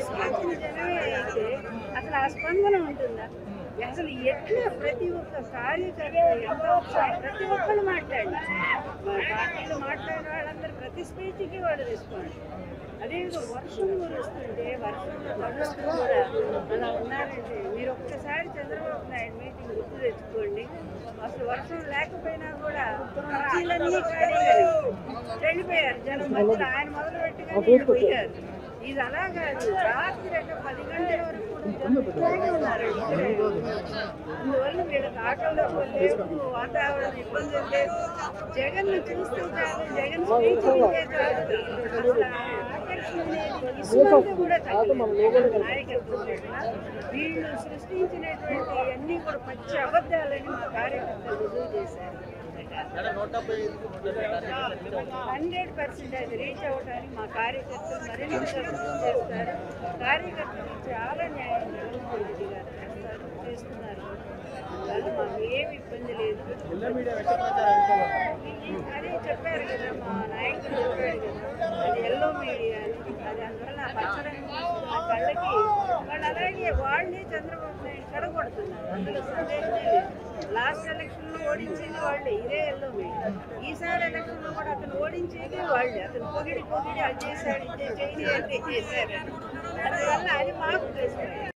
స్పందించిన జనమే అయితే అసలు ఆ స్పందన ఉంటుందా? అసలు ఎట్లా ప్రతి ఒక్క కార్యకర్త ఎంత ఉత్సాహం, ప్రతి ఒక్కరు మాట్లాడి మా పార్టీలో మాట్లాడిన వాళ్ళందరూ ప్రతి స్పీచ్కి వాళ్ళు రెస్పాండ్. అదేవిధంగా వర్షం కురుస్తుంటే వర్షంలో తడుస్తూ కూడా అలా ఉన్నారంటే మీరు ఒక్కసారి చంద్రబాబు నాయుడు మీటింగ్ గుర్తు తెచ్చుకోండి. అసలు వర్షం లేకపోయినా కూడా కుర్చీలన్నీ ఖాళీగా వెళ్ళిపోయారు జనం మధ్యలో. ఆయన మొదలు పెట్టగానే పోయారు. ఇది అలా కాదు, రాత్రి 10 గంటల వరకు ఉన్నారు. అందువల్ల వీళ్ళకి ఆటోలో లేవు, వాతావరణం ఇబ్బందులు లేవు. జగన్ చూస్తే చాలు, జగన్ స్పీచ్ కూడా నాయకత్వం వీళ్ళు సృష్టించినటువంటి అన్ని కూడా పచ్చి అబద్ధాలని మా కార్యకర్తలు రుజువు చేశారు. 100% అది రీచ్ అవ్వడానికి మా కార్యకర్తలు మరింత కృషి చేస్తారు. కార్యకర్తలు చాలా న్యాయం జగన్మోహన్ రెడ్డి గారు చేస్తున్నారు. అందువల్ల మాకు ఏమి ఇబ్బంది లేదు. అదే చెప్పారు కదా మా నాయకుడు, చెప్పాడు కదా అది ఎల్లో మీడియా అని. అది అందువల్ల ఆ పచ్చడానికి ఆ కళ్ళకి వాళ్ళు అలాగే వాళ్ళే చంద్రబాబు నాయుడు కడగొడుతున్నారు. అందులో సందేహమే లేదు. లాస్ట్ ఎలక్షన్లో ఓడించేది వాళ్ళే, ఇదే ఎల్లో మీడియా. ఈసారి ఎలక్షన్లో కూడా అతను ఓడించేది వాళ్ళే. అతను పొగిడి అది చేశాడు, ఇది చేయాలి అంటే చేశారని. అందువల్ల అది మాకు తెలుసు.